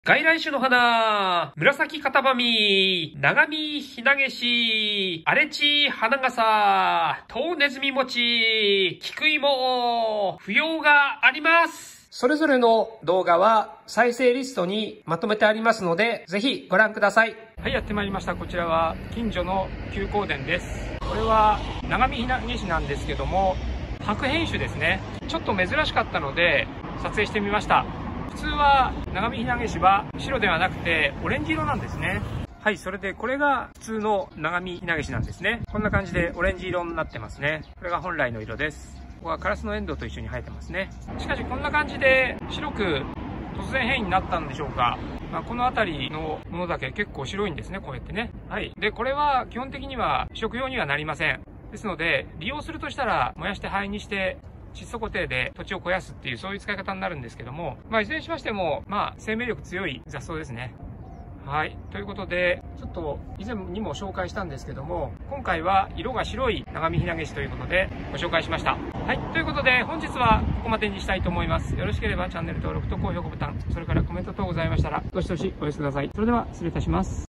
外来種の花、紫型バミ、長見ひなげし、荒地花笠、トウネズミ餅、菊芋、不要があります。それぞれの動画は再生リストにまとめてありますので、ぜひご覧ください。 はい、やってまいりました。こちらは近所の休耕田です。これは長見ひなげしなんですけども、白変種ですね。ちょっと珍しかったので撮影してみました。普通は長見ひなげしは白ではなくてオレンジ色なんですね。はい、それでこれが普通の長見ひなげしなんですね。こんな感じでオレンジ色になってますね。これが本来の色です。ここはカラスのエンドウと一緒に生えてますね。しかしこんな感じで白く突然変異になったんでしょうか。この辺りのものだけ結構白いんですね、こうやってね。はい。で、これは基本的には食用にはなりません。ですので、利用するとしたら燃やして灰にして窒素固定で土地を肥やすっていうそういう使い方になるんですけども、いずれにしましても、生命力強い雑草ですね。はい。ということで、ちょっと以前にも紹介したんですけども、今回は色が白い長見ひなげしということでご紹介しました。はい。ということで、本日はここまでにしたいと思います。よろしければチャンネル登録と高評価ボタン、それからコメント等ございましたら、どしどしお寄せください。それでは失礼いたします。